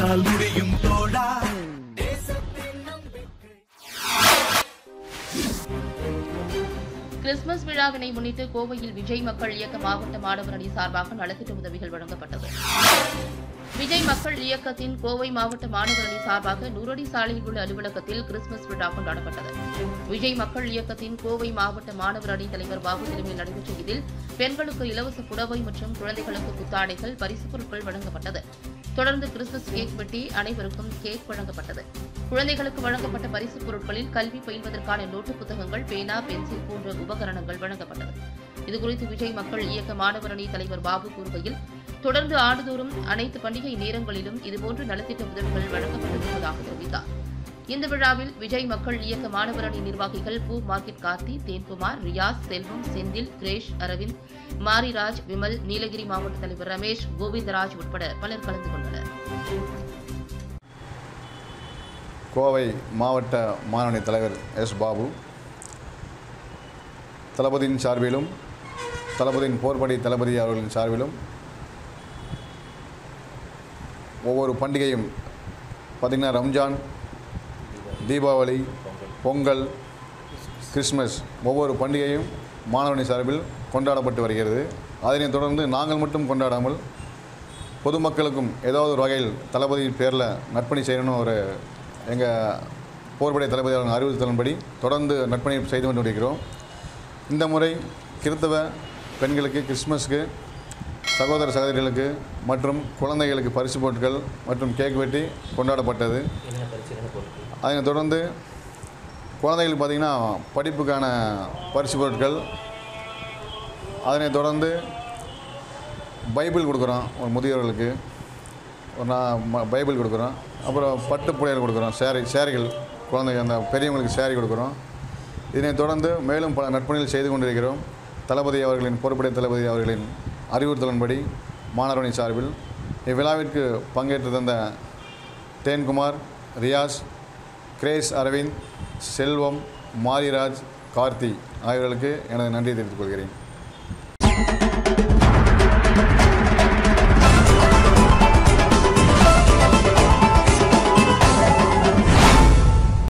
உன்னால் முடியும் தோழா. கிறிஸ்துமஸ் விழாவினை முன்னிட்டு கோவையில் விஜய் மக்கள் இயக்க மாவட்ட மாணவர் அணி சார்பாக நலத்திட்ட உதவிகள் வழங்கப்பட்டது. விஜய் மக்கள் இயக்கத்தின் கோவை மாவட்ட மாணவர் அணி சார்பாக நூறடி சாலையில் உள்ள அலுவலகத்தில் கிறிஸ்துமஸ் விழா கொண்டாடப்பட்டது. விஜய் மக்கள் இயக்கத்தின் கோவை மாவட்ட மாணவர் அணி தலைவர் பாபு தலைமையில் நடைபெற்ற இதில் பெண்களுக்கு இலவச புடவை மற்றும் குழந்தைகளுக்கு புத்தாடைகள், பரிசுப் பொருட்கள் வழங்கப்பட்டது. தொடர்ந்து கிறிஸ்துமஸ் கேக் வெட்டி அனைவருக்கும் கேக் வழங்கப்பட்டது. குழந்தைகளுக்கு வழங்கப்பட்ட பரிசுப் பொருட்களில் கல்வி பயில்வதற்கான நோட்டு புத்தகங்கள், பேனா, பென்சில் போன்ற உபகரணங்கள் வழங்கப்பட்டது. இதுகுறித்து விஜய் மக்கள் இயக்க மாணவர் அணி தலைவர் பாபு கூறுகையில், தொடர்ந்து ஆண்டுதோறும் அனைத்து பண்டிகை நேரங்களிலும் இதுபோன்ற நலத்திட்ட உதவிகள் வழங்கப்பட்டு வருவதாக தெரிவித்தார். இந்த விழாவில் விஜய் மக்கள் இயக்க மாணவர் அணி நிர்வாகிகள் பூ மார்க்கெட் கார்த்தி, தேன்குமார், ரியாஸ், செல்வம், செந்தில், கிரேஷ், அரவிந்த், மாரிராஜ், விமல், நீலகிரி மாவட்ட தலைவர் ரமேஷ், கோவிந்தராஜ் உட்பட பலர் கலந்து கொண்டனர். கோவை மாவட்ட மாணவ தலைவர் எஸ். பாபு தளபதியின் சார்பிலும் தளபதியின் போர்படை தளபதி அவர்களின் சார்பிலும் ஒவ்வொரு பண்டிகையும் பார்த்திங்கன்னா ரம்ஜான், தீபாவளி, பொங்கல், கிறிஸ்மஸ் ஒவ்வொரு பண்டிகையும் மாணவனி சார்பில் கொண்டாடப்பட்டு வருகிறது. அதனைத் தொடர்ந்து நாங்கள் மட்டும் கொண்டாடாமல் பொதுமக்களுக்கும் ஏதாவது ஒரு வகையில் தளபதி பேரில் நற்பணி செய்யணும்னு ஒரு எங்கள் போர்படை தளபதி அவர்கள் அறிவுறுத்தலின்படி தொடர்ந்து நற்பணி செய்து கொண்டு வருகிறோம். இந்த முறை கிறிஸ்தவ பெண்களுக்கு கிறிஸ்மஸ்க்கு, சகோதர சகோதரிகளுக்கு மற்றும் குழந்தைகளுக்கு பரிசு பொருட்கள் மற்றும் கேக் வெட்டி கொண்டாடப்பட்டது. அதனைத் தொடர்ந்து குழந்தைகளுக்கு பார்த்திங்கன்னா படிப்புக்கான பரிசு பொருட்கள், அதனைத் தொடர்ந்து பைபிள் கொடுக்குறோம். ஒரு முதியோர்களுக்கு ஒரு பைபிள் கொடுக்குறோம். அப்புறம் பட்டு புடையல் கொடுக்குறோம். சேரிகள் குழந்தைங்க அந்த பெரியவங்களுக்கு சேரி கொடுக்குறோம். இதனைத் தொடர்ந்து மேலும் பல நற்பணிகள் செய்து கொண்டிருக்கிறோம். தளபதி அவர்களின் பொறுப்படை தளபதி அவர்களின் அறிவுறுத்தலின்படி மாணவரணி சார்பில் இவ்விழாவிற்கு பங்கேற்று தந்த தேன்குமார், ரியாஸ், கிரேஸ், அரவிந்த், செல்வம், மாரிராஜ், கார்த்தி ஆகியோர்களுக்கு எனது நன்றியை தெரிவித்துக் கொள்கிறேன்.